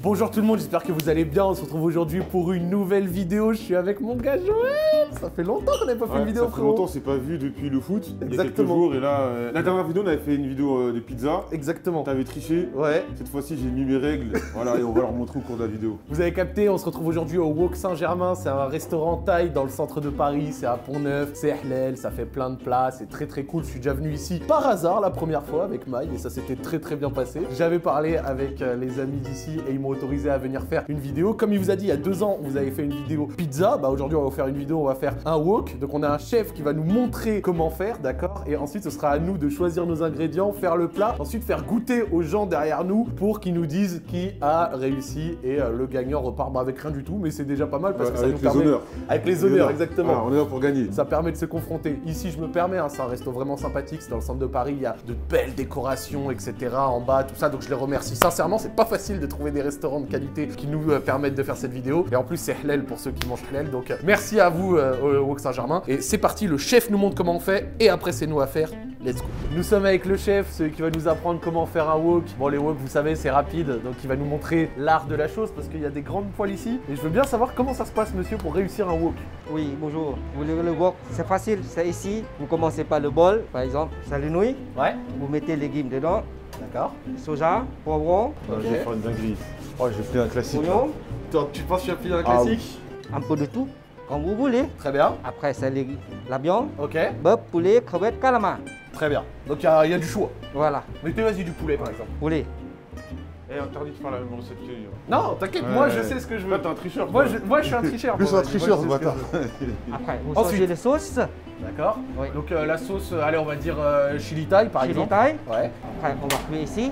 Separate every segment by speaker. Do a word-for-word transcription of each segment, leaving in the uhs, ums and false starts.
Speaker 1: Bonjour tout le monde, j'espère que vous allez bien. On se retrouve aujourd'hui pour une nouvelle vidéo. Je suis avec mon gars Joël. Ça fait longtemps qu'on n'avait pas fait
Speaker 2: ouais,
Speaker 1: une vidéo.
Speaker 2: Ça fait longtemps, on s'est pas vu depuis le foot.
Speaker 1: Exactement.
Speaker 2: Il y a quelques jours. Et là, euh, la dernière vidéo, on avait fait une vidéo euh, de pizza.
Speaker 1: Exactement.
Speaker 2: T'avais triché.
Speaker 1: Ouais.
Speaker 2: Cette fois-ci, j'ai mis mes règles. Voilà, et on va leur montrer au cours de la vidéo.
Speaker 1: Vous avez capté, on se retrouve aujourd'hui au Wok Saint-Germain. C'est un restaurant thaï dans le centre de Paris. C'est à Pont-Neuf. C'est halal, ça fait plein de plats. C'est très très cool. Je suis déjà venu ici par hasard la première fois avec Maï et ça s'était très très bien passé. J'avais parlé avec euh, les amis d'ici et ils m'ont autorisé à venir faire une vidéo. Comme il vous a dit il y a deux ans, vous avez fait une vidéo pizza. Bah aujourd'hui on va vous faire une vidéo, on va faire un wok. Donc on a un chef qui va nous montrer comment faire, d'accord? Et ensuite ce sera à nous de choisir nos ingrédients, faire le plat, ensuite faire goûter aux gens derrière nous pour qu'ils nous disent qui a réussi et euh, le gagnant repart bah, avec rien du tout, mais c'est déjà pas mal parce que
Speaker 2: Ouais,
Speaker 1: ça
Speaker 2: avec
Speaker 1: nous
Speaker 2: les
Speaker 1: permet...
Speaker 2: honneurs.
Speaker 1: Avec les honneurs, exactement.
Speaker 2: Voilà, on est là pour gagner.
Speaker 1: Ça permet de se confronter. Ici, je me permets, hein, c'est un resto vraiment sympathique, c'est dans le centre de Paris, il y a de belles décorations, et cetera en bas, tout ça, donc je les remercie sincèrement. C'est pas facile de trouver des restaurants de qualité qui nous euh, permettent de faire cette vidéo. Et en plus, c'est halal pour ceux qui mangent halal, donc euh, merci à vous euh, au Wok Saint-Germain. Et c'est parti, le chef nous montre comment on fait, et après, c'est nous à faire. Let's go. Nous sommes avec le chef, celui qui va nous apprendre comment faire un wok. Bon, les wok, vous savez, c'est rapide, donc il va nous montrer l'art de la chose parce qu'il y a des grandes poêles ici. Et je veux bien savoir comment ça se passe, monsieur, pour réussir un wok.
Speaker 3: Oui, bonjour. Vous voulez le wok? C'est facile, c'est ici. Vous commencez par le bol, par exemple, salinouille.
Speaker 1: Ouais.
Speaker 3: Vous mettez les légumes dedans.
Speaker 1: D'accord.
Speaker 3: Soja, poivron,
Speaker 2: Okay. Je vais faire une dinguerie. Oh, j'ai fait un classique.
Speaker 3: oignon,
Speaker 1: Toi, tu penses que tu as pris un
Speaker 2: Ah,
Speaker 1: classique?
Speaker 3: un peu de tout, comme vous voulez.
Speaker 1: Très bien.
Speaker 3: Après, c'est les- la viande,
Speaker 1: Ok.
Speaker 3: bœuf, poulet, crevette, calamar.
Speaker 1: Très bien. Donc il y, a- il y a du choix.
Speaker 3: Voilà,
Speaker 1: Mettez vas-y du poulet par exemple.
Speaker 3: poulet.
Speaker 2: Eh, interdit de faire la même recette que lui.
Speaker 1: Non, t'inquiète,
Speaker 2: Ouais,
Speaker 1: moi
Speaker 2: ouais.
Speaker 1: je sais ce que je veux.
Speaker 2: Toi, t'es un tricheur.
Speaker 1: Moi
Speaker 2: toi.
Speaker 1: je, moi je suis un tricheur.
Speaker 2: Plus
Speaker 1: moi,
Speaker 2: un
Speaker 1: vas-y,
Speaker 2: tricheur,
Speaker 1: moi,
Speaker 2: ce
Speaker 1: je sais ce que
Speaker 2: bâtard.
Speaker 1: je veux.
Speaker 3: Après, vous
Speaker 1: Ensuite.
Speaker 3: changez les sauces.
Speaker 1: D'accord.
Speaker 3: Oui.
Speaker 1: Donc euh, la sauce, euh, allez on va dire euh, chili thai par
Speaker 3: Chili
Speaker 1: exemple.
Speaker 3: thaï.
Speaker 1: Ouais.
Speaker 3: Après, on va cuire ici.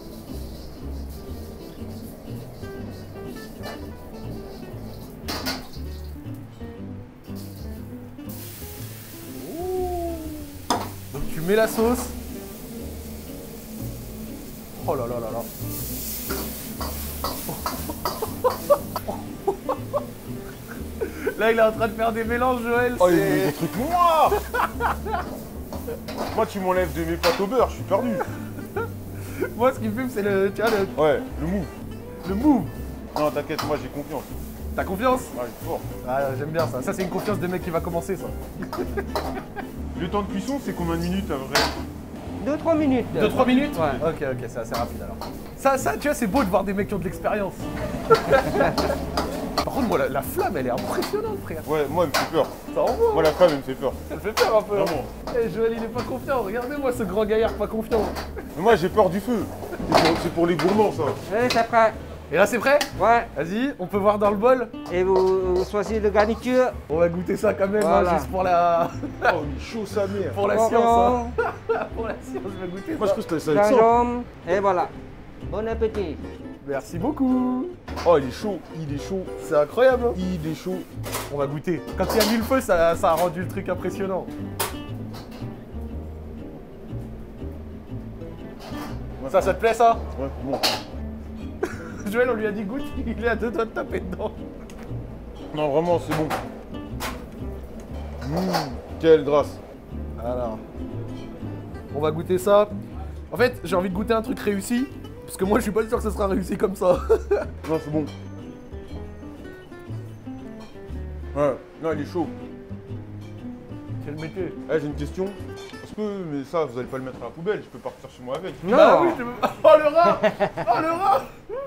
Speaker 1: Donc tu mets la sauce. Oh là là là là. Là il est en train de faire des mélanges Joël.
Speaker 2: Oh, il
Speaker 1: c'est-
Speaker 2: met des trucs moi Moi, tu m'enlèves de mes pâtes au beurre, je suis perdu.
Speaker 1: Moi ce qui me fume c'est le, tu vois, le,
Speaker 2: Ouais, le mou.
Speaker 1: le move.
Speaker 2: Non, t'inquiète, moi j'ai confiance.
Speaker 1: T'as confiance?
Speaker 2: Ouais, je suis fort.
Speaker 1: Ah j'aime bien ça. Ça c'est une confiance de mec qui va commencer ça.
Speaker 2: Le temps de cuisson, c'est combien de minutes à vrai?
Speaker 3: deux trois minutes.
Speaker 1: deux trois minutes?
Speaker 3: Ouais.
Speaker 1: Ok, ok, c'est assez rapide alors. Ça, ça, tu vois, c'est beau de voir des mecs qui ont de l'expérience. Par contre, moi, la, la flamme, elle est impressionnante, frère.
Speaker 2: Ouais, moi, elle me fait peur.
Speaker 1: Ça envoie.
Speaker 2: Moi, la femme, elle me fait peur.
Speaker 1: Ça me fait peur un peu.
Speaker 2: Vraiment.
Speaker 1: Eh, Joël, il est pas confiant. Regardez-moi ce grand gaillard pas confiant.
Speaker 2: Mais moi, j'ai peur du feu. C'est pour, c'est pour les gourmands, ça.
Speaker 3: Et c'est prêt.
Speaker 1: Et là, c'est prêt?
Speaker 3: Ouais.
Speaker 1: Vas-y, on peut voir dans le bol.
Speaker 3: Et vous, vous choisissez le garniture.
Speaker 1: On va goûter ça quand même, hein,
Speaker 3: Voilà.
Speaker 1: juste pour la,
Speaker 2: Oh, il est chaud, sa mère.
Speaker 1: pour la
Speaker 3: Poivron,
Speaker 1: science. Hein. Pour la science, je vais goûter
Speaker 2: Moi, je
Speaker 1: ça.
Speaker 2: crois que c'était ça avec ça.
Speaker 3: gingembre. Et voilà. Bon appétit.
Speaker 1: Merci beaucoup.
Speaker 2: Oh, il est chaud, il est chaud,
Speaker 1: C'est incroyable. Hein.
Speaker 2: il est chaud.
Speaker 1: On va goûter. Quand il y a mis le feu, ça, ça a rendu le truc impressionnant. Ça, ça te plaît ça?
Speaker 2: Ouais, bon.
Speaker 1: Joël, on lui a dit goûte, il est à deux doigts de taper dedans.
Speaker 2: Non, vraiment, c'est bon. Mmh, quelle grâce.
Speaker 1: Alors, on va goûter ça. En fait, j'ai envie de goûter un truc réussi, parce que moi, je suis pas sûr que ça sera réussi comme ça.
Speaker 2: Non, c'est bon. Ouais, non, il est chaud.
Speaker 1: Quel métier.
Speaker 2: Eh, j'ai une question. Est-ce que, mais ça, vous allez pas le mettre à la poubelle, je peux partir chez moi avec.
Speaker 3: Non.
Speaker 1: Bah oui, je veux- Oh le rat. Oh le rat.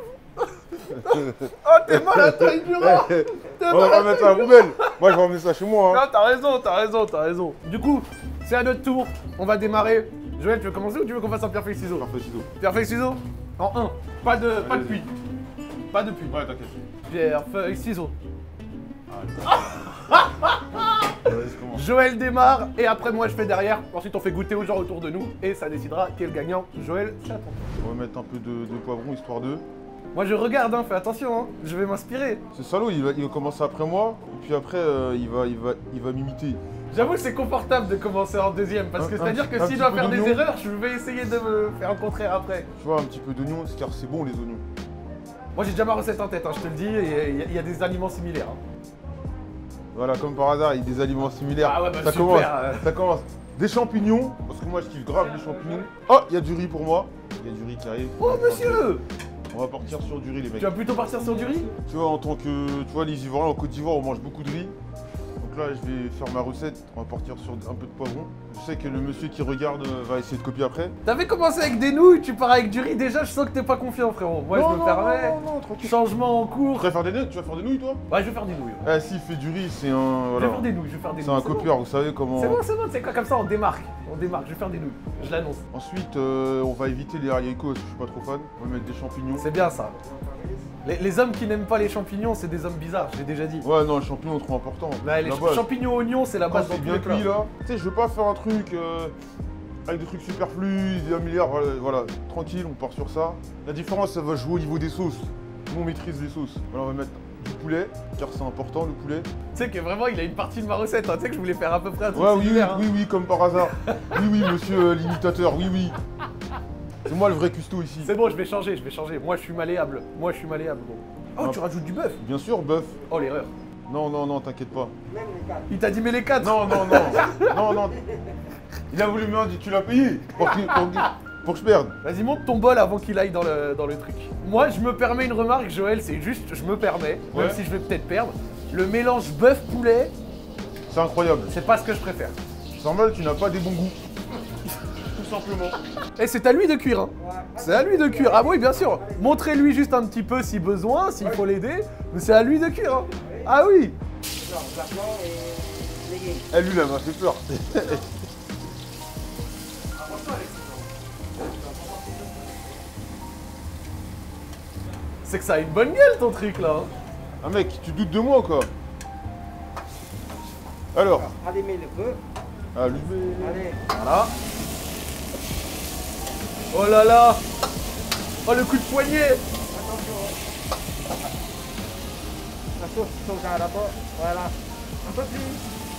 Speaker 1: Oh, t'es malade, toi, du rat. T'es
Speaker 2: On va pas
Speaker 1: malade.
Speaker 2: mettre ça à la poubelle. Moi, je vais emmener ça chez moi. Hein.
Speaker 1: Non, t'as raison, t'as raison, t'as raison. Du coup, c'est à notre tour. On va démarrer. Joël, tu veux commencer ou tu veux qu'on fasse un pierre feuille ciseaux?
Speaker 2: Parfait, ciseaux.
Speaker 1: Pierre feuille ciseaux. En un. Pas de, pas de puits. Pas de puits.
Speaker 2: Ouais, t'inquiète.
Speaker 1: Pierre feuille ciseaux.
Speaker 2: Vas-y, commence.
Speaker 1: Joël démarre et après moi je fais derrière. Ensuite on fait goûter aux gens autour de nous et ça décidera qui est le gagnant. Joël, c'est à ton tour.
Speaker 2: On va mettre un peu de, de poivron histoire de.
Speaker 1: Moi je regarde, hein, fais attention, hein. Je vais m'inspirer.
Speaker 2: C'est salaud, il va, il va commencer après moi, et puis après, euh, il va, il va, il va m'imiter.
Speaker 1: J'avoue que c'est confortable de commencer en deuxième parce que
Speaker 2: Un-
Speaker 1: c'est-à-dire
Speaker 2: un-
Speaker 1: que
Speaker 2: un
Speaker 1: s'il
Speaker 2: petit
Speaker 1: doit
Speaker 2: peu
Speaker 1: faire des
Speaker 2: d'oignon.
Speaker 1: erreurs, je vais essayer de me faire le contraire après.
Speaker 2: Tu vois, un petit peu d'oignon, car c'est bon les oignons.
Speaker 1: Moi j'ai déjà ma recette en tête, hein, je te le dis, et il y, a- il y a des aliments similaires. hein.
Speaker 2: Voilà, comme par hasard, il y a des aliments similaires.
Speaker 1: Ah ouais, bah
Speaker 2: ça
Speaker 1: super,
Speaker 2: commence,
Speaker 1: euh.
Speaker 2: ça commence. Des champignons, parce que moi je kiffe grave les champignons. Oh, il y a du riz pour moi. Il y a du riz qui arrive.
Speaker 1: Oh monsieur!
Speaker 2: On va partir sur du riz, les mecs.
Speaker 1: Tu vas plutôt partir sur du riz?
Speaker 2: Tu vois, en tant que. Tu vois, les Ivoiriens en Côte d'Ivoire, on mange beaucoup de riz. Donc là, je vais faire ma recette. On va partir sur un peu de poivron. Je sais que le monsieur qui regarde euh, va essayer de copier après.
Speaker 1: T'avais commencé avec des nouilles, tu pars avec du riz. Déjà, je sens que t'es pas confiant, frérot. Moi,
Speaker 2: non,
Speaker 1: je me
Speaker 2: non,
Speaker 1: permets.
Speaker 2: Non, non, non, tranquille.
Speaker 1: Changement en cours.
Speaker 2: Tu vas faire des nouilles, tu vas faire des nouilles, toi?
Speaker 1: Ouais, je vais faire des nouilles.
Speaker 2: Eh, s'il fait du riz, c'est un.
Speaker 1: Je
Speaker 2: Voilà.
Speaker 1: vais faire des nouilles, je vais faire des
Speaker 2: C'est
Speaker 1: nouilles.
Speaker 2: un copieur, vous savez comment.
Speaker 1: C'est bon, c'est bon, c'est quoi, comme ça, on démarque. On démarque, je vais faire des nouilles. Je l'annonce.
Speaker 2: Ensuite, euh, on va éviter les haricots, parce que je suis pas trop fan. On va mettre des champignons.
Speaker 1: C'est bien ça. Les, les hommes qui n'aiment pas les champignons, c'est des hommes bizarres, j'ai déjà dit.
Speaker 2: Ouais, non, les champignons, trop important.
Speaker 1: Ouais, les
Speaker 2: La
Speaker 1: ch-
Speaker 2: base.
Speaker 1: champignons oignons, c'est la
Speaker 2: Quand
Speaker 1: base dans
Speaker 2: c'est
Speaker 1: tous
Speaker 2: bien
Speaker 1: les plats.
Speaker 2: cuit là, tu sais, je veux pas faire un truc euh, avec des trucs superflus, des un milliard, voilà, voilà, tranquille, on part sur ça. La différence, ça va jouer au niveau des sauces. Nous, on maîtrise les sauces. Voilà, on va mettre du poulet, car c'est important le poulet.
Speaker 1: Tu sais que vraiment, il a une partie de ma recette, hein. Tu sais que je voulais faire à peu près un truc
Speaker 2: Ouais, oui, oui,
Speaker 1: similaire, hein.
Speaker 2: oui, oui, comme par hasard. Oui, oui, monsieur euh, l'imitateur, oui, oui. C'est moi le vrai cuistot ici.
Speaker 1: C'est bon, je vais changer, je vais changer. Moi, je suis malléable. Moi, je suis malléable, gros. Oh,
Speaker 2: Ah.
Speaker 1: tu rajoutes du bœuf.
Speaker 2: Bien sûr, bœuf.
Speaker 1: Oh, l'erreur.
Speaker 2: Non, non, non, t'inquiète pas.
Speaker 3: Même les quatre.
Speaker 1: Il t'a dit, mais les quatre.
Speaker 2: Non, non, non, non, non. Il a voulu me dire, tu l'as payé pour, qu'il- pour, qu'il- pour que je perde.
Speaker 1: Vas-y, monte ton bol avant qu'il aille dans le, dans le truc. Moi, je me permets une remarque, Joël, c'est juste, je me permets, même
Speaker 2: Ouais.
Speaker 1: si je vais peut-être perdre. Le mélange bœuf-poulet,
Speaker 2: C'est incroyable.
Speaker 1: c'est pas ce que je préfère.
Speaker 2: C'est normal, tu n'as pas des bons goûts. Tout simplement.
Speaker 1: Et c'est à lui de cuire, hein. C'est à lui de cuire. Ah oui, bien sûr. Montrez-lui juste un petit peu si besoin, s'il faut l'aider. Mais c'est à lui de cuire, hein. Ah oui.
Speaker 3: Non, placement et légumes.
Speaker 2: Eh, lui, là, m'a fait peur.
Speaker 1: C'est que ça a une bonne gueule, ton truc, là, hein.
Speaker 2: Ah, mec, tu doutes de moi, quoi. Alors,
Speaker 3: Allumez le feu.
Speaker 2: allumez.
Speaker 3: Allez.
Speaker 1: Voilà. Oh là là. Oh, le coup de poignet.
Speaker 3: Attention. La sauce sauce à rapport. Voilà. Un peu plus.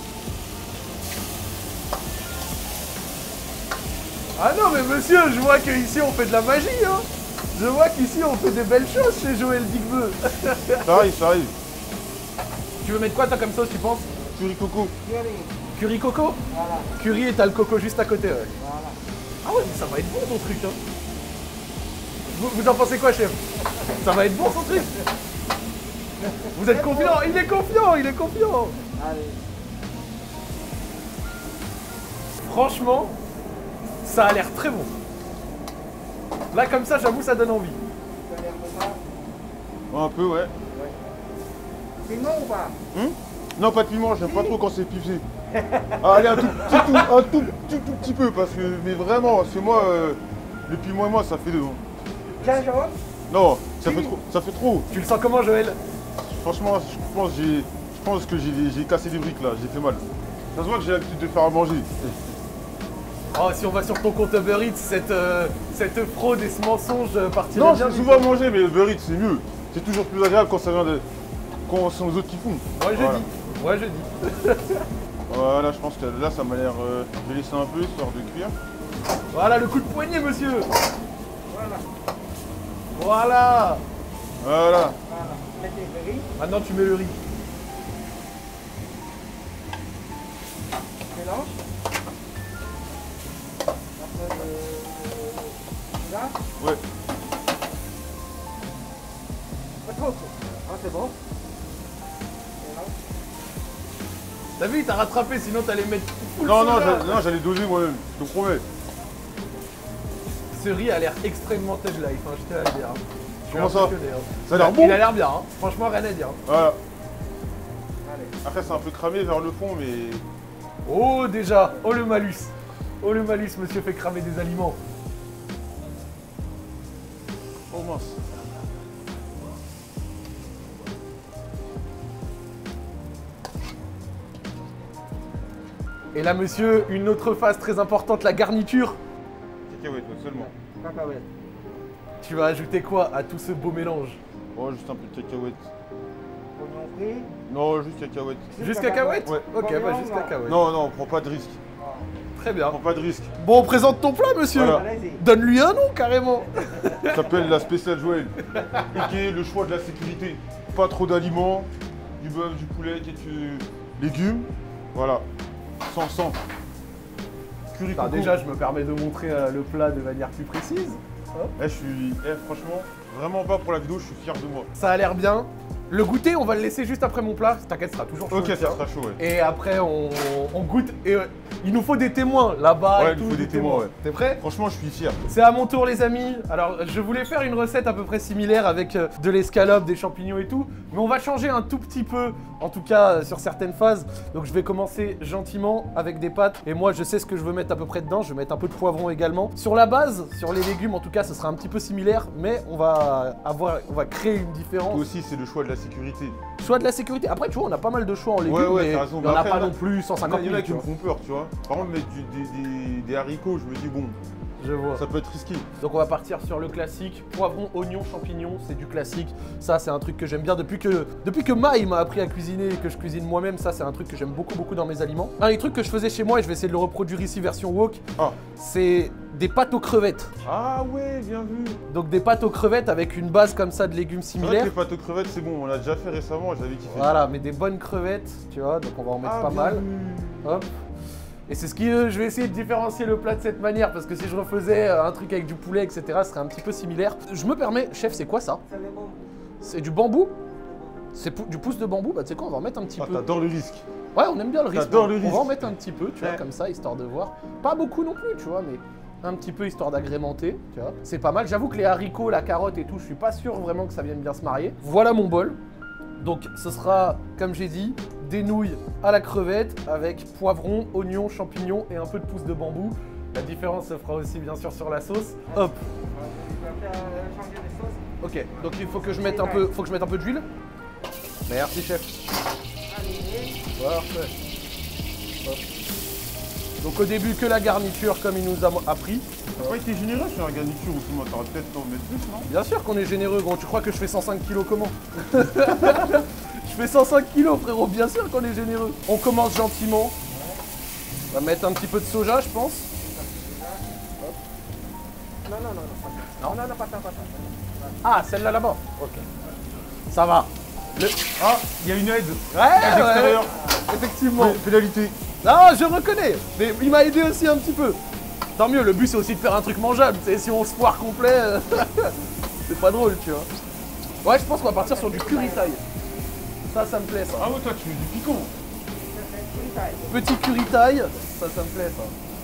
Speaker 1: Ah non, mais monsieur, je vois qu'ici, on fait de la magie, hein. Je vois qu'ici, on fait des belles choses chez Joël Digbeu.
Speaker 2: Ça arrive, ça arrive.
Speaker 1: Tu veux mettre quoi, toi, comme sauce, tu penses?
Speaker 2: Curry coco.
Speaker 3: Curry.
Speaker 1: Curry coco?
Speaker 3: Voilà.
Speaker 1: Curry et t'as le coco juste à côté, ouais.
Speaker 3: Voilà.
Speaker 1: Ah ouais, mais ça va être bon ton truc, hein. Vous, vous en pensez quoi, chef? Ça va être bon son truc. Vous êtes confiant? Il est confiant, il est confiant.
Speaker 3: Allez.
Speaker 1: Franchement, ça a l'air très bon. Là, comme ça, j'avoue, ça donne envie.
Speaker 3: Tu peux aller comme ça.
Speaker 2: Ouais, un peu, ouais.
Speaker 3: Piment ou pas?
Speaker 2: Hum non, pas de piment, j'aime pas trop quand c'est pipé. Ah, allez, un tout petit, tout, un tout, tout, tout petit peu, parce que, mais vraiment, parce que moi, euh, le piment et moi, ça fait deux. hein.
Speaker 3: Gingembre.
Speaker 2: Non, ça fait trop, ça fait trop.
Speaker 1: Tu le sens comment, Joël?
Speaker 2: Franchement, je pense, j'ai, je pense que j'ai, j'ai cassé des briques là, j'ai fait mal. Ça se voit que j'ai l'habitude de faire à manger.
Speaker 1: Oh, si on va sur ton compte Uber Eats, cette, euh, cette fraude et ce mensonge euh, partirait
Speaker 2: Non,
Speaker 1: bien
Speaker 2: je fais
Speaker 1: vite.
Speaker 2: souvent à manger, mais le Uber Eats, c'est mieux. C'est toujours plus agréable quand ça vient de, quand c'est aux autres qui font.
Speaker 1: Moi, je
Speaker 2: Voilà.
Speaker 1: dis. Moi, je dis.
Speaker 2: Voilà, je pense que là, ça m'a l'air. Euh, je vais laisser un peu histoire de cuire.
Speaker 1: Voilà, le coup de poignet, monsieur.
Speaker 3: Voilà.
Speaker 1: Voilà.
Speaker 2: Voilà.
Speaker 3: Voilà. Mettez le riz.
Speaker 1: Maintenant, tu mets le riz.
Speaker 3: Mélange. Après le... Là.
Speaker 2: Ouais.
Speaker 3: Pas trop. Ah, c'est bon. Mélange.
Speaker 1: T'as vu, il t'a rattrapé, sinon t'allais mettre full
Speaker 2: Non, non,
Speaker 1: soda.
Speaker 2: j'a- non, j'allais doser moi-même, je te promets.
Speaker 1: Ce riz a l'air extrêmement Tej Life, hein, je tiens à le dire. Je suis
Speaker 2: Comment ça
Speaker 1: impressionné, hein.
Speaker 2: Ça a l'air
Speaker 1: Il
Speaker 2: bon.
Speaker 1: a l'air bien, hein. Franchement, rien à dire.
Speaker 2: Voilà.
Speaker 3: Allez.
Speaker 2: Après, c'est un peu cramé vers le fond, mais.
Speaker 1: Oh, déjà. Oh, le malus. Oh, le malus, monsieur fait cramer des aliments.
Speaker 2: Oh mince.
Speaker 1: Et là, monsieur, une autre phase très importante, la garniture.
Speaker 2: Cacahuètes, ouais, seulement.
Speaker 3: Cacahuètes.
Speaker 1: Tu vas ajouter quoi à tout ce beau mélange?
Speaker 2: Oh, juste un peu de cacahuètes.
Speaker 3: Oignon frit.
Speaker 2: Non, juste cacahuètes.
Speaker 1: Juste cacahuètes?
Speaker 2: Ouais.
Speaker 1: Ok,
Speaker 3: Combien,
Speaker 1: bah juste
Speaker 3: non
Speaker 1: cacahuètes.
Speaker 2: Non, non, on prend pas de risque.
Speaker 1: Très
Speaker 2: On
Speaker 1: bien.
Speaker 2: prend pas de risque.
Speaker 1: Bon, on présente ton plat, monsieur.
Speaker 2: Voilà.
Speaker 3: Allez-y.
Speaker 1: Donne-lui un nom, carrément.
Speaker 2: Ça s'appelle la spéciale Joël. Ok, le choix de la sécurité. Pas trop d'aliments, du bœuf, du poulet, quelques légumes. Voilà. Sans sang. Curry
Speaker 1: Enfin,
Speaker 2: coco.
Speaker 1: déjà, je me permets de montrer euh, le plat de manière plus précise.
Speaker 2: Eh, je suis, eh, franchement, vraiment pas pour la vidéo, je suis fier de moi.
Speaker 1: Ça a l'air bien. Le goûter, on va le laisser juste après mon plat. T'inquiète, ça sera toujours chaud.
Speaker 2: Ok,
Speaker 1: le
Speaker 2: ça
Speaker 1: tien.
Speaker 2: sera chaud, ouais.
Speaker 1: Et après, on, on goûte. Et euh, il nous faut des témoins là-bas.
Speaker 2: Ouais,
Speaker 1: et
Speaker 2: il
Speaker 1: tout,
Speaker 2: nous faut des témoins, ouais.
Speaker 1: T'es prêt?
Speaker 2: Franchement, je suis fier.
Speaker 1: C'est à mon tour, les amis. Alors, je voulais faire une recette à peu près similaire avec euh, de l'escalope, des champignons et tout. Mais on va changer un tout petit peu, en tout cas euh, sur certaines phases. Donc, je vais commencer gentiment avec des pâtes. Et moi, je sais ce que je veux mettre à peu près dedans. Je vais mettre un peu de poivron également. Sur la base, sur les légumes, en tout cas, ce sera un petit peu similaire. Mais on va, avoir, on va créer une différence.
Speaker 2: Toi aussi, c'est le choix de la sécurité.
Speaker 1: Choix de la sécurité. Après, tu vois, on a pas mal de choix en légumes,
Speaker 2: Ouais, ouais,
Speaker 1: mais
Speaker 2: t'as raison.
Speaker 1: il n'y en a
Speaker 2: Après,
Speaker 1: pas
Speaker 2: là,
Speaker 1: non plus cent cinquante
Speaker 2: Il y en a
Speaker 1: mille.
Speaker 2: qui me font peur, tu vois. Par contre, mettre du- des, des- des haricots, je me dis, bon,
Speaker 1: Je vois.
Speaker 2: ça peut être risqué.
Speaker 1: Donc on va partir sur le classique, poivron, oignon, champignons, c'est du classique. Ça c'est un truc que j'aime bien depuis que depuis que Maï m'a appris à cuisiner et que je cuisine moi-même, ça c'est un truc que j'aime beaucoup beaucoup dans mes aliments. Un des trucs que je faisais chez moi et je vais essayer de le reproduire ici version wok,
Speaker 2: Ah.
Speaker 1: c'est des pâtes aux crevettes.
Speaker 2: Ah ouais, bien vu.
Speaker 1: Donc des pâtes aux crevettes avec une base comme ça de légumes
Speaker 2: C'est vrai que les
Speaker 1: similaires.
Speaker 2: pâtes aux crevettes, c'est bon, on l'a déjà fait récemment, j'avais kiffé.
Speaker 1: Voilà, mais des bonnes crevettes, tu vois, donc on va en mettre
Speaker 2: Ah,
Speaker 1: pas
Speaker 2: bien
Speaker 1: mal.
Speaker 2: vu.
Speaker 1: Hop. Et c'est ce qui, euh, je vais essayer de différencier le plat de cette manière, parce que si je refaisais euh, un truc avec du poulet, et cetera, ce serait un petit peu similaire. Je me permets, chef, c'est quoi ça? C'est du bambou? C'est pou- du pouce de bambou? Bah tu sais quoi, on va en mettre un petit
Speaker 2: Ah,
Speaker 1: peu.
Speaker 2: t'adores le risque.
Speaker 1: Ouais, on aime bien le risque.
Speaker 2: T'adores le
Speaker 1: On
Speaker 2: risque.
Speaker 1: va en mettre un petit peu, tu vois,
Speaker 2: Ouais.
Speaker 1: comme ça, histoire de voir. Pas beaucoup non plus, tu vois, mais un petit peu histoire d'agrémenter, tu vois. C'est pas mal. J'avoue que les haricots, la carotte et tout, je suis pas sûr vraiment que ça vienne bien se marier. Voilà mon bol. Donc ce sera, comme j'ai dit, des nouilles à la crevette avec poivron, oignon, champignons et un peu de pouce de bambou. La différence se fera aussi bien sûr sur la sauce. Hop. Ok, donc il faut que je mette un peu, faut que je mette un peu d'huile. Merci chef. Parfait. Hop. Donc au début que la garniture comme il nous a appris.
Speaker 2: T'as pas été généreux sur la garniture ou comment t'aurais peut-être t'en mettre plus, non?
Speaker 1: Bien sûr qu'on est généreux gros, tu crois que je fais cent cinq kilos comment? Je fais cent cinq kilos frérot, bien sûr qu'on est généreux. On commence gentiment. On va mettre un petit peu de soja je pense. Hop.
Speaker 3: Non, non, non, non, pas ça.
Speaker 1: Non.
Speaker 3: Non, non, pas ça, pas ça.
Speaker 1: Ah celle-là là-bas. Ok. Ça va. Le...
Speaker 2: Ah, il y a une aide.
Speaker 1: Ouais,
Speaker 2: Aide
Speaker 1: ouais,
Speaker 2: extérieure.
Speaker 1: effectivement.
Speaker 2: Pé- Pénalité.
Speaker 1: Non, je reconnais, mais il m'a aidé aussi un petit peu. Tant mieux, le but c'est aussi de faire un truc mangeable, tu sais, si on se foire complet, euh, c'est pas drôle, tu vois. Ouais, je pense qu'on va partir sur du curry Thai. Ça, ça me plaît, ça.
Speaker 2: Ah ouais, toi, tu veux du piquant.
Speaker 1: Petit curry Thai, ça, ça me plaît, ça.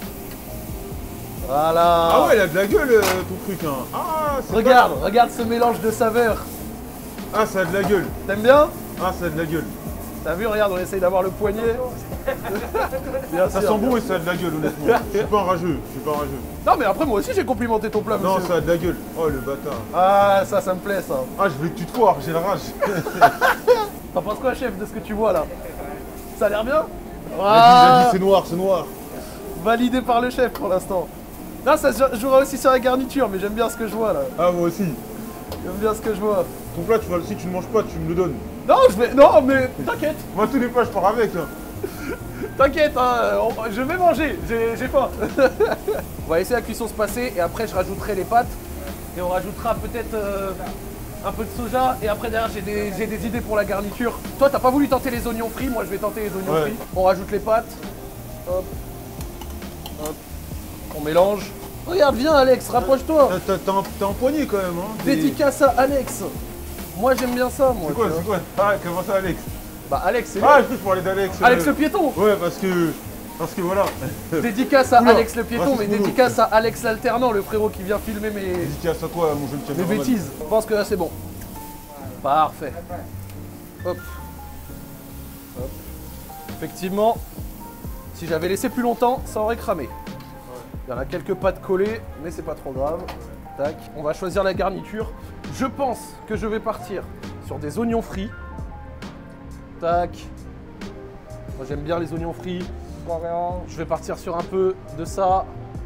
Speaker 1: Voilà.
Speaker 2: Ah ouais, il a de la gueule, euh, ton truc, hein. Ah, c'est
Speaker 1: Regarde, regarde ce mélange de saveurs.
Speaker 2: pas- Ah, ça a de la gueule.
Speaker 1: T'aimes bien?
Speaker 2: Ah, ça a de la gueule.
Speaker 1: T'as vu, regarde, on essaye d'avoir le poignet. Bien
Speaker 2: Ça
Speaker 1: sûr.
Speaker 2: sent bon et ça a de la gueule, honnêtement. Je suis pas un rageux, je suis pas un rageux.
Speaker 1: Non, mais après, moi aussi, j'ai complimenté ton plat,
Speaker 2: Non,
Speaker 1: monsieur.
Speaker 2: ça a de la gueule. Oh, le bâtard.
Speaker 1: Ah, ça, ça me plaît, ça.
Speaker 2: Ah, je voulais que tu te foires, j'ai la rage.
Speaker 1: T'en penses quoi, chef, de ce que tu vois, là? Ça a l'air bien?
Speaker 2: Il a dit, c'est noir, c'est noir.
Speaker 1: Validé par le chef pour l'instant. Non, ça se jouera aussi sur la garniture, mais j'aime bien ce que je vois là.
Speaker 2: Ah, moi aussi.
Speaker 1: J'aime bien ce que je vois.
Speaker 2: Ton plat, tu vas, si tu ne manges pas, tu me le donnes.
Speaker 1: Non, je vais. Non, mais t'inquiète,
Speaker 2: Moi, tous les plats, je pars avec. Hein.
Speaker 1: t'inquiète, hein, on- je vais manger, j'ai j'ai faim. On va laisser la cuisson se passer et après je rajouterai les pâtes et on rajoutera peut-être euh, un peu de soja et après derrière j'ai des, j'ai des idées pour la garniture. Toi, t'as pas voulu tenter les oignons frits, moi je vais tenter les oignons
Speaker 2: Ouais.
Speaker 1: frits. On rajoute les pâtes. Hop. Hop. On mélange. Regarde, viens Alex, rapproche-toi.
Speaker 2: T'as- T'as t'as un, t'as un poignet quand même. Hein. T'es-
Speaker 1: Dédicace à Alex. Moi j'aime bien ça, moi.
Speaker 2: C'est quoi,
Speaker 1: tu vois.
Speaker 2: c'est quoi? Ah, comment ça, Alex?
Speaker 1: Bah Alex, c'est
Speaker 2: Ah,
Speaker 1: lui.
Speaker 2: je peux parler d'Alex.
Speaker 1: Alex
Speaker 2: euh,
Speaker 1: le piéton.
Speaker 2: Ouais, parce que. Parce que voilà.
Speaker 1: Dédicace à
Speaker 2: Oula.
Speaker 1: Alex le piéton,
Speaker 2: Ouais,
Speaker 1: mais
Speaker 2: c'est cool.
Speaker 1: dédicace à Alex l'alternant, le frérot qui vient filmer mes,
Speaker 2: Dédicace à toi, mon jeune
Speaker 1: mes
Speaker 2: caméraman.
Speaker 1: bêtises. Je pense que là c'est bon. Parfait. Hop. Hop. Effectivement, si j'avais laissé plus longtemps, ça aurait cramé. Il y en a quelques pattes collées, mais c'est pas trop grave. Tac. On va choisir la garniture. Je pense que je vais partir sur des oignons frits. Tac. Moi j'aime bien les oignons frits.
Speaker 3: Coréen.
Speaker 1: Je vais partir sur un peu de ça.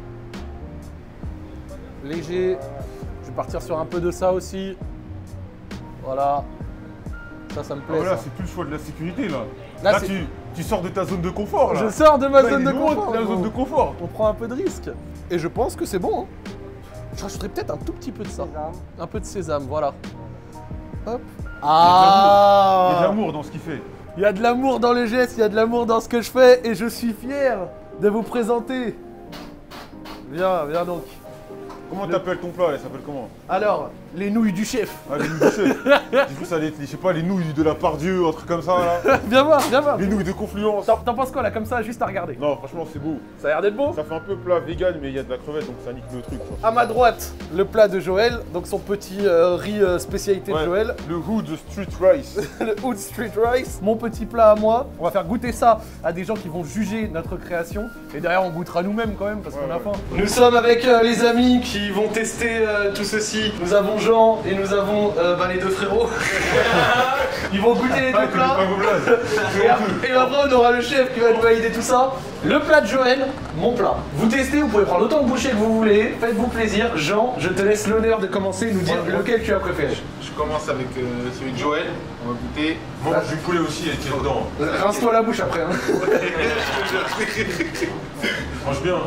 Speaker 1: Léger. Je vais partir sur un peu de ça aussi. Voilà. Ça, ça me
Speaker 2: Ah,
Speaker 1: plaît.
Speaker 2: voilà,
Speaker 1: ça.
Speaker 2: c'est plus le choix de la sécurité là.
Speaker 1: Là,
Speaker 2: Là,
Speaker 1: c'est-
Speaker 2: tu, tu sors de ta zone de confort là.
Speaker 1: Je sors de ma
Speaker 2: Là,
Speaker 1: zone
Speaker 2: il
Speaker 1: de
Speaker 2: est loin
Speaker 1: confort.
Speaker 2: de la
Speaker 1: gros.
Speaker 2: zone de confort.
Speaker 1: On prend un peu de risque. Et je pense que c'est bon. Hein. Je rajouterai peut-être un tout petit peu de ça.
Speaker 3: Sésame.
Speaker 1: Un peu de sésame, voilà. Hop.
Speaker 2: Il y a de
Speaker 1: Ah
Speaker 2: l'amour dans ce qu'il fait.
Speaker 1: Il y a de l'amour dans les gestes, il y a de l'amour dans ce que je fais et je suis fier de vous présenter. Viens, viens donc.
Speaker 2: Comment t'appelles ton plat? Elle s'appelle comment?
Speaker 1: Alors, les nouilles du chef.
Speaker 2: Ah, les nouilles du chef. J'ai cru ça allait être, je sais pas, les nouilles de la Pardieu, un truc comme ça là.
Speaker 1: Viens voir, viens voir.
Speaker 2: Les nouilles de Confluence.
Speaker 1: T'en t'en penses quoi là, comme ça, juste à regarder?
Speaker 2: Non, franchement, c'est beau.
Speaker 1: Ça a l'air d'être beau.
Speaker 2: Ça fait un peu plat vegan, mais il y a de la crevette, donc ça nique le truc. Quoi.
Speaker 1: À ma droite, le plat de Joël, donc son petit euh, riz euh, spécialité
Speaker 2: Ouais.
Speaker 1: de Joël.
Speaker 2: Le Hood Street Rice.
Speaker 1: Le Hood Street Rice. Mon petit plat à moi. On va faire goûter ça à des gens qui vont juger notre création. Et derrière, on goûtera nous-mêmes quand même, parce
Speaker 2: Ouais,
Speaker 1: qu'on a
Speaker 2: ouais.
Speaker 1: faim. Nous sommes avec euh, les amis qui vont tester euh, tout ceci. Nous avons Jean et nous avons euh, bah, les deux frérots. Ils vont goûter les deux
Speaker 2: Ah,
Speaker 1: plats.
Speaker 2: pas vos blagues.
Speaker 1: Et après, et après, on aura le chef qui va nous valider tout ça. Le plat de Joël, mon plat. Vous testez, vous pouvez prendre autant de bouchées que vous voulez. Faites-vous plaisir. Jean, je te laisse l'honneur de commencer et nous dire
Speaker 4: Ouais, ouais.
Speaker 1: lequel tu as préféré.
Speaker 4: Je commence avec euh, celui de Joël, on va goûter.
Speaker 2: Mange du poulet aussi, il y a tire dedans.
Speaker 1: Rince-toi la bouche après. Hein.
Speaker 2: Mange bien.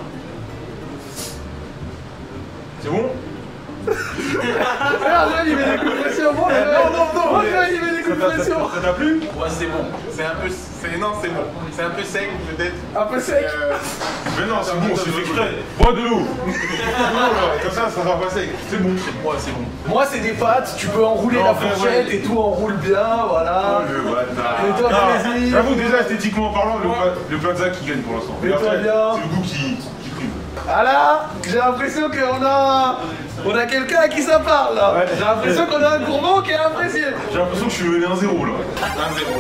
Speaker 2: C'est bon?
Speaker 1: Regarde, Joël, il met des coups de pression. Bon, Joël.
Speaker 2: Non, non, non,
Speaker 1: Bon,
Speaker 2: mais-
Speaker 1: Joël, il met des coups de
Speaker 2: Ça t'a-
Speaker 1: pression.
Speaker 2: Ça t'a plu?
Speaker 4: Ouais, c'est bon. C'est un peu. c'est- Non, c'est bon. C'est un peu sec, peut-être.
Speaker 1: Un peu sec.
Speaker 4: Euh,
Speaker 2: Mais non, c'est bon, c'est fait exprès. Bois de l'eau. Comme ça, ça sera pas sec. C'est bon.
Speaker 4: ouais, c'est bon.
Speaker 1: Moi, c'est des pâtes. Tu peux enrouler
Speaker 2: Non,
Speaker 1: la
Speaker 2: mais
Speaker 1: fourchette
Speaker 2: ouais.
Speaker 1: et tout enroule bien. Voilà.
Speaker 2: Le bâtard.
Speaker 1: Fais-toi
Speaker 2: Ah,
Speaker 1: plaisir.
Speaker 2: J'avoue, déjà, esthétiquement parlant, le, pla- le Plaza qui gagne pour l'instant. Mais
Speaker 1: Fais-toi
Speaker 2: après,
Speaker 1: bien.
Speaker 2: c'est le goût qui, qui prime.
Speaker 1: Ah là, j'ai l'impression qu'on a, on a quelqu'un à qui ça parle là.
Speaker 2: Ouais.
Speaker 1: J'ai l'impression qu'on a un gourmand qui est apprécié.
Speaker 2: J'ai l'impression que je suis mené un zéro là.
Speaker 4: un zéro.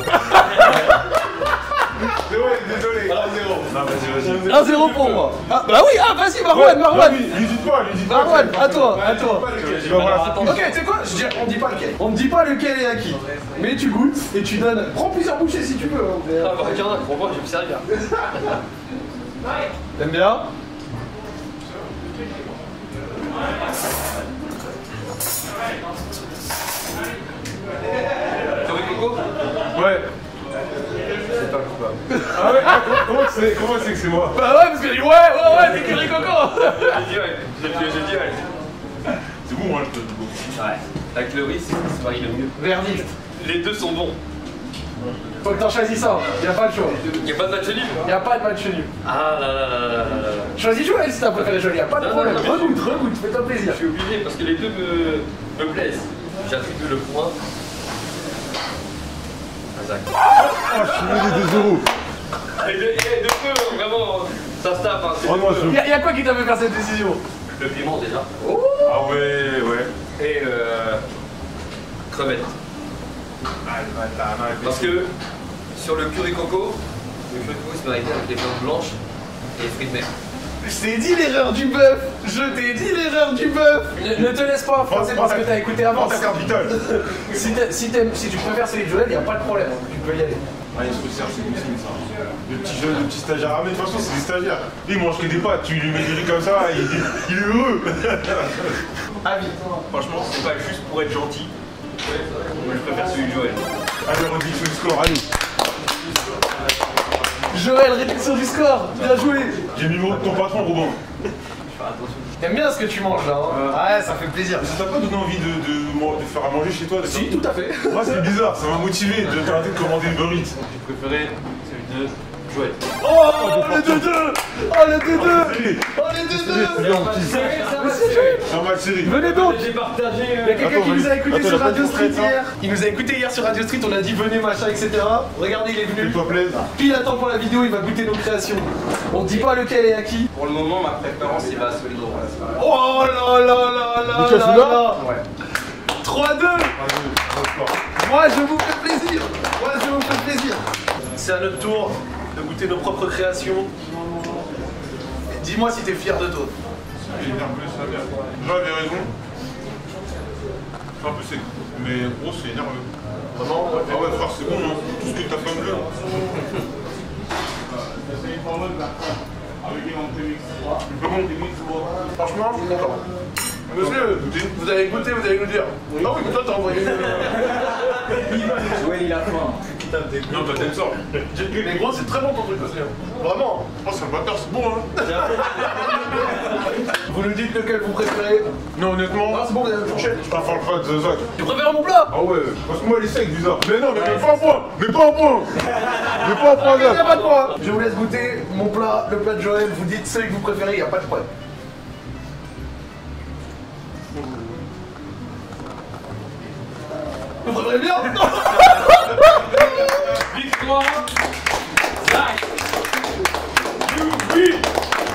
Speaker 2: C'est vrai, désolé. un zéro. Non, vas-y, vas-y.
Speaker 1: un zéro pour moi. Ah, bah oui, ah vas-y Marwan, Marwan.
Speaker 2: Lui, lui dites pas, lui dites pas.
Speaker 1: Marwan, à toi, à toi.
Speaker 2: Tu vas voir la surprise.
Speaker 1: Ok, tu sais quoi, je dis, on dit pas lequel. On ne dit pas lequel est à qui. Mais tu goûtes et tu donnes. Prends plusieurs bouchées si tu veux. hein. Mais, euh,
Speaker 5: Ah bah regarde, pour moi je vais me servir.
Speaker 1: T'aimes bien?
Speaker 5: Curry coco.
Speaker 2: Ouais. Ah ouais, ah, comment- comment tu sais comment c'est que c'est moi?
Speaker 1: Bah ouais, parce que ouais, ouais, ouais, c'est curry coco.
Speaker 5: J'ai dit ouais, j'ai dit, j'ai dit ouais.
Speaker 2: C'est bon, hein, je te dis.
Speaker 5: Ouais. Avec le riz, c'est c'est pareil le mieux.
Speaker 1: Verdict.
Speaker 5: Les deux sont bons.
Speaker 1: Faut que t'en choisisses un. Y a pas de choix.
Speaker 5: Y a pas de match nul.
Speaker 1: Y a pas de match nul.
Speaker 5: Ah là là là là là là là.
Speaker 1: Choisis Joël si t'as préféré Joël, y a pas de
Speaker 5: Non,
Speaker 1: problème.
Speaker 5: non, non, mais
Speaker 1: Regoute, regoute, fais-toi
Speaker 5: Je
Speaker 1: plaisir.
Speaker 5: suis obligé parce que les deux me, me plaisent. J'attribue le point. à Zach.
Speaker 2: Ah, je suis mené des euros.
Speaker 5: Les deux, les deux feux, vraiment, ça se tape. Hein, c'est
Speaker 2: Oh
Speaker 5: deux
Speaker 2: non,
Speaker 5: feux.
Speaker 2: je-
Speaker 1: Y'a y a quoi qui t'a fait faire cette décision?
Speaker 5: Le piment déjà.
Speaker 2: Ah ouais, ouais.
Speaker 5: Et euh, crevettes.
Speaker 2: Ah, le bâtard, non,
Speaker 5: Parce que sur le curry coco, le curry coco c'est mariné avec les viandes blanches et les fruits de mer.
Speaker 1: Je t'ai dit l'erreur du bœuf. Je t'ai dit l'erreur du bœuf. Ne, ne te laisse pas influencer
Speaker 2: Prends-
Speaker 1: parce que t'as écouté avant.
Speaker 2: Prends ta carte vitale.
Speaker 1: Si, t'aimes- si, t'aimes- si tu préfères celui de Joël, y a pas de problème. Tu peux y aller.
Speaker 2: Allez, ce serre, c'est bon signe ça. Le petit jeune, le petit stagiaire. Ah, mais de toute façon, c'est des stagiaires. Lui, il mange que des pâtes. Tu lui mets du riz comme ça, il, il est heureux.
Speaker 1: Avis.
Speaker 5: Franchement, c'est pas juste pour être gentil. Moi je préfère celui de Joël.
Speaker 2: Allez, réduction du score, allez.
Speaker 1: Joël, réduction du score. Bien joué.
Speaker 2: J'ai mis le numéro de ton patron, Robin.
Speaker 1: T'aimes bien ce que tu manges là, hein? Ouais, ça fait plaisir.
Speaker 2: Ça t'a pas donné envie de, de, de, de faire à manger chez toi de
Speaker 1: Si, tout à fait.
Speaker 2: Moi, c'est bizarre, ça m'a motivé de t'arrêter de commander une Uber Eats.
Speaker 5: J'ai préféré celui de Joël.
Speaker 1: Oh, les deux deux. Oh, les deux deux.
Speaker 2: Série.
Speaker 1: Oh, les deux
Speaker 2: C'est
Speaker 1: deux.
Speaker 2: bien, petit.
Speaker 1: Monsieur Joël.
Speaker 2: C'est un match série.
Speaker 1: Venez donc.
Speaker 5: J'ai partagé.
Speaker 1: Il y a quelqu'un
Speaker 2: Attends,
Speaker 1: qui nous a
Speaker 2: vas-y.
Speaker 1: écouté
Speaker 2: Attends,
Speaker 1: sur
Speaker 2: la
Speaker 1: Radio
Speaker 2: fête
Speaker 1: Street
Speaker 2: concrète,
Speaker 1: hier. Il nous a écouté hier sur Radio Street, on a dit venez machin, et cetera. Regardez, il est venu.
Speaker 2: Fais-toi plaisir.
Speaker 1: Puis il attend pour la vidéo, il va goûter nos créations. On dit pas lequel est à qui.
Speaker 5: Pour le moment, ma préférence il va à celui de Rouen.
Speaker 1: Oh là là là là
Speaker 2: Lequel,
Speaker 1: là
Speaker 2: celui-là
Speaker 1: là.
Speaker 5: Ouais.
Speaker 1: trois deux. Moi je vous fais plaisir. Moi je vous fais plaisir. C'est à notre tour de goûter nos propres créations. Dis-moi si t'es fier de toi.
Speaker 2: Il est nerveux, ça vient. Jean avait raison. C'est un peu sec. Mais gros, c'est nerveux.
Speaker 1: Vraiment
Speaker 2: Ah ouais, frère, c'est bon, hein. Tout ce que ta femme veut.
Speaker 1: Franchement, je suis content. Monsieur, vous allez goûter, vous allez nous dire. Ah oui, mais toi t'as envoyé.
Speaker 5: Joël il a faim.
Speaker 2: Non, toi, t'aimes ça.
Speaker 1: Mais gros, c'est très bon ton truc aussi. hein. Vraiment.
Speaker 2: Oh, c'est un bâtard, c'est bon, hein.
Speaker 1: Vous nous dites lequel vous préférez.
Speaker 2: Non, honnêtement,
Speaker 1: Ah, c'est bon, vous avez la fourchette.
Speaker 2: je préfère le plat de Zach.
Speaker 1: Tu préfères mon plat?
Speaker 2: Ah ouais, parce que moi, il est sec, bizarre. Mais non, mais, mais pas un point. Mais pas un point. Mais pas un point,
Speaker 1: Il n'y a
Speaker 2: Zach.
Speaker 1: pas de quoi. Je vous laisse goûter mon plat, le plat de Joël. Vous dites celui que vous préférez, il n'y a pas de problème. Vous préparez bien?
Speaker 4: Victoire. Zach. Oui.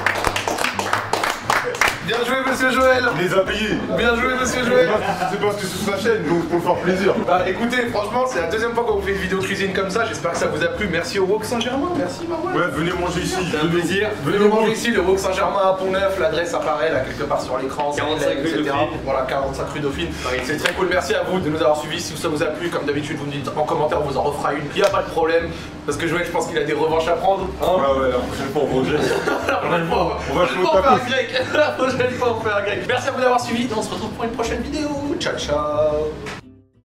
Speaker 1: Bien joué, monsieur Joël.
Speaker 2: Il les a payés.
Speaker 1: Bien joué, monsieur Joël.
Speaker 2: C'est parce que c'est sur sa chaîne, donc pour faire plaisir.
Speaker 1: Bah écoutez, franchement, c'est la deuxième fois qu'on vous fait une vidéo cuisine comme ça. J'espère que ça vous a plu. Merci au Wok Saint-Germain. Merci, Marouane.
Speaker 2: Ouais, venez manger ici.
Speaker 5: C'est un plaisir.
Speaker 1: Venez manger ici, le Wok Saint-Germain à Pont-Neuf. L'adresse apparaît là quelque part sur l'écran.
Speaker 5: quarante-cinq rue Dauphine.
Speaker 1: Voilà, quarante-cinq rue Dauphine. C'est très cool. Merci à vous de nous avoir suivis. Si ça vous a plu, comme d'habitude, vous me dites en commentaire, on vous en refera une. Il n'y a pas de problème. Parce que Joël, je pense qu'il a des revanches à prendre. Hein.
Speaker 2: Ouais, ouais, la prochaine fois, on rejette.
Speaker 1: La prochaine fois,
Speaker 2: on va jouer au
Speaker 1: faire un
Speaker 2: tacos.
Speaker 1: grec. La prochaine fois, on fait un grec. Merci à vous d'avoir suivi. Et on se retrouve pour une prochaine vidéo. Ciao, ciao.